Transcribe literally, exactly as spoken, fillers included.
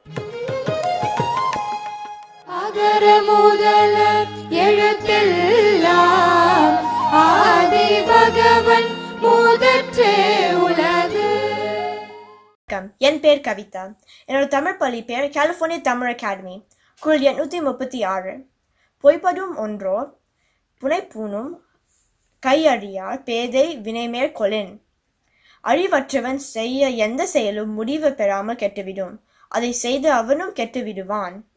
அகர முதல எழுத்தெல்லாம் ஆதி பகவன் முதற்றே உலகு. என் பேர் கவிதா. என்னோட தமிழ் பள்ளி பேர் கலிபோர்னியா தமிழ் அகாடமி. குரல் எண்ணூற்றி முப்பத்தி ஆறு. பொய்ப்படும் ஒன்றோ புனைப்பூணும் கையறியார் பேதை வினைமேற்கொளின். அறிவற்றவன் செய்ய எந்த செயலும் முடிவு பெறாமல் கெட்டுவிடும். அதை செய்து அவனும் கெட்டு விடுவான்.